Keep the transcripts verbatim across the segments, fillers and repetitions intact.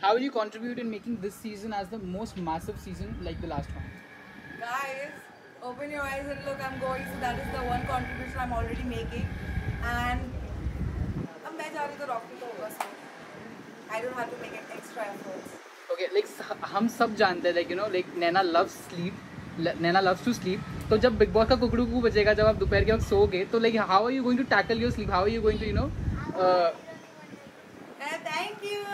How will you contribute in making this season as the most massive season like the last one? Guys, open your eyes and look, I'm going. So that is the one contribution I'm already making. And अब मैं जा रही तो Rocky तो होगा sir. I don't have to make an extra efforts. Okay, like हम सब जानते हैं, like you know, like Naina loves sleep. Naina loves to sleep. तो जब बिग बॉस का कुकड़ू कू बजेगा, जब आप दोपहर के वक्त सोओगे, तो like how are you going to tackle your sleep? How are you going to, you know? Uh, uh, thank you.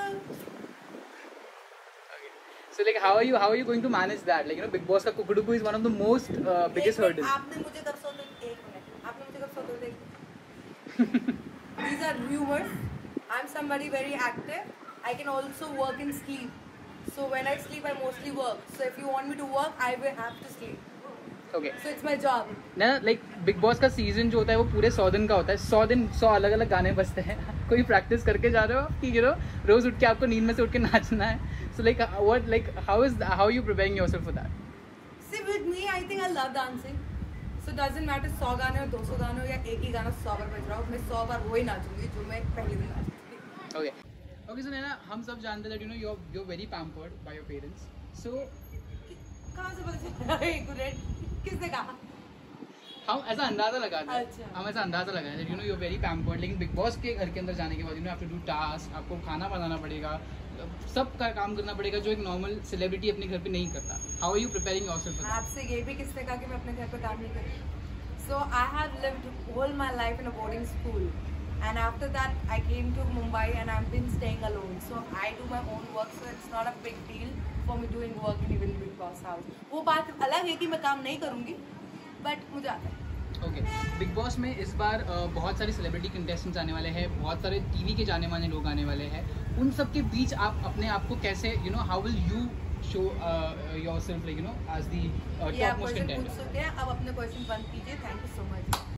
Okay. So like how are you how are you going to manage that? Like you know, Big Boss का कुकड़ू कू is one of the most uh, biggest hurdles. आपने मुझे कब सोते एक minute. आपने मुझे कब सोते These are rumors. I'm somebody very active. I can also work in sleep. So when I sleep, I mostly work. So if you want me to work, I will have to sleep. Okay. So it's my job. ना like Big Boss का season जो होता है वो पूरे सौ दिन का होता है. सौ दिन सौ अलग अलग गाने बजते हैं. कोई प्रैक्टिस करके जा रहे हो कि you know रोज उठ के आपको नींद में से उठ के नाचना है. So like what like how is how are you preparing yourself for that? See with me, I think I love dancing. So doesn't matter सौ गाने और दो सौ गाने हो या एक ही गाना सौ बार बज रहा हो, मैं सौ बार वही नाचूंगी जो मैं पहले दिन नाचती थी. Okay. Okay, so Naina, हम सब जानते हैं that you know you're you're very pampered by your parents. So कहाँ से पता चला? एक मिनट, किसने कहा? हम ऐसा अंदाजा लगाते हैं. अच्छा. हम ऐसा अंदाजा लगाते हैं that you know you're very pampered. लेकिन बिग बॉस के घर के अंदर जाने के बाद you know have to do task, आपको खाना बनाना पड़ेगा, सब का काम करना पड़ेगा जो एक नॉर्मल सेलिब्रिटी अपने घर पे नहीं करता. How are you preparing yourself for that? आपसे ये भी किसने कहा कि मैं अपने घर पे काम नहीं करूँ? So I have lived all my life in a boarding school. And after that, I came to Mumbai and I've been staying alone. So I do my own work, so it's not a big deal for me doing work in even Big Boss house. वो बात अलग है कि मैं काम नहीं करूँगी, but मुझे आता है. ओके, बिग बॉस में इस बार uh, बहुत सारे सेलिब्रिटी कंटेस्टेंट्स आने वाले हैं, बहुत सारे टीवी के जाने माने लोग आने वाले हैं. उन सब के बीच आप अपने आप को कैसे you know how will you show yourself like you know as the top most contender? अब अपने क्वेश्चन बंद कीजिए. Thank you so much.